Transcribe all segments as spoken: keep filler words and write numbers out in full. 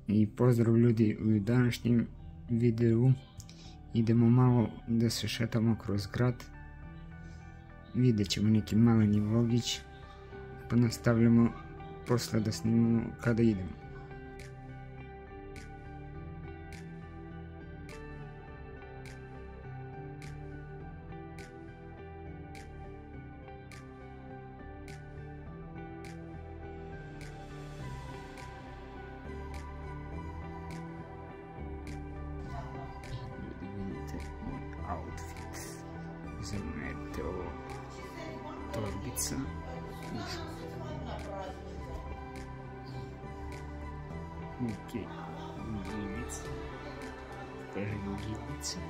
I pozdrav ljudi, u današnjem videu idemo malo da se šetamo kroz grad. Vidjet ćemo neki maleni vlogić, pa nastavljamo posle da snimamo kada idemo. Outfit. Zamerite ovo torbica. Ok, giljica. Kažemo giljica.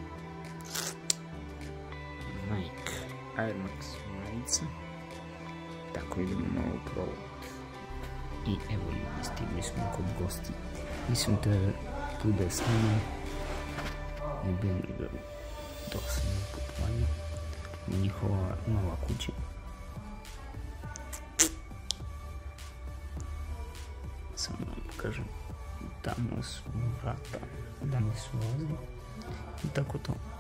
Nike Air Max majica. Tako idemo na ovu probu. I evo ljudi, stigli smo kod gosti. Mislim da bude s nama i bili ga dosadno putovanje u njihova nova kuća. Samo vam kažem, tamo su vrata, da mi su vozi i tako to.